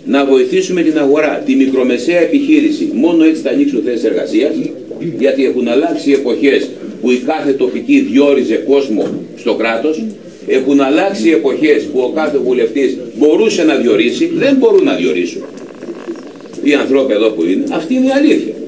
να βοηθήσουμε την αγορά, τη μικρομεσαία επιχείρηση. Μόνο έτσι θα ανοίξουν θέσεις εργασίας, γιατί έχουν αλλάξει οι εποχές που η κάθε τοπική διόριζε κόσμο στο κράτος. Έχουν αλλάξει οι εποχές που ο κάθε βουλευτής μπορούσε να διορίσει, δεν μπορούν να διορίσουν. Οι ανθρώποι εδώ που είναι, αυτή είναι η αλήθεια.